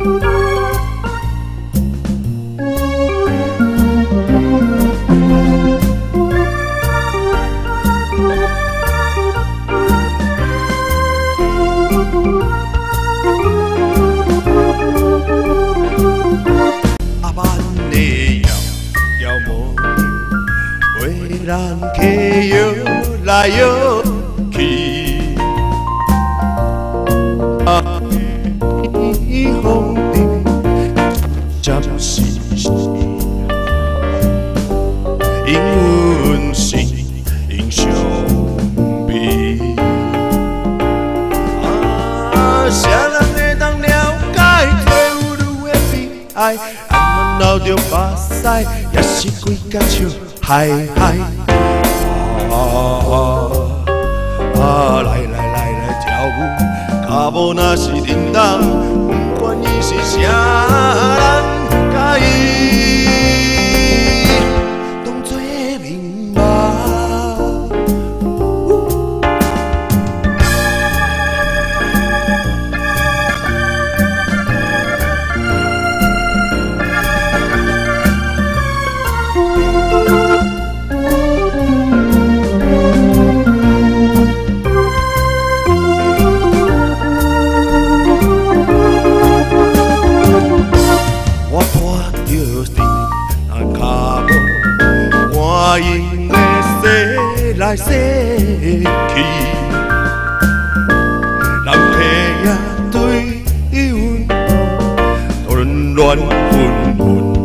人客摇来摇去，风渐是因阮是英雄美。啥人会当了解做有的悲哀？安怎流着目屎，也是规甲笑。嗨嗨，来跳舞，脚步若是叮当，不管伊是啥人，甲伊当作明白。我因的洗来洗去，人客也对阮乱乱纷纷，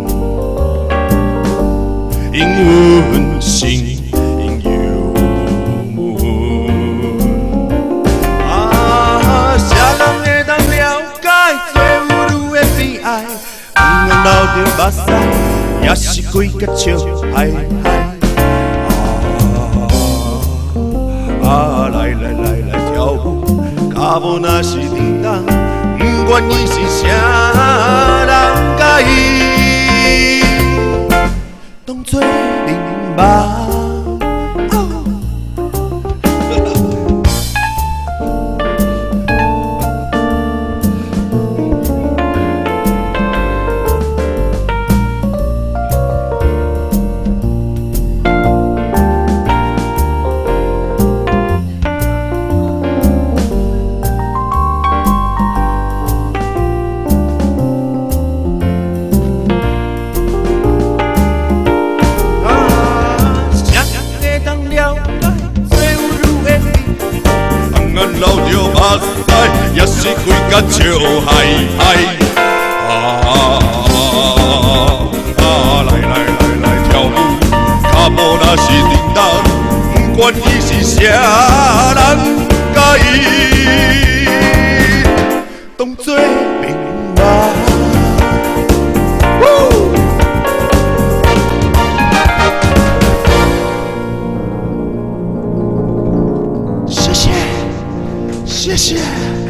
因阮心因忧闷。啥人会当了解做有的悲哀？不愿流着目屎，也是规甲笑嗨嗨。来跳舞，脚步若是叮当，不管伊是啥人，甲伊当作明白。流着目屎，也是规甲笑嗨嗨。来跳舞，脚步若是叮当，不管伊是啥人，甲伊当作明白。谢谢。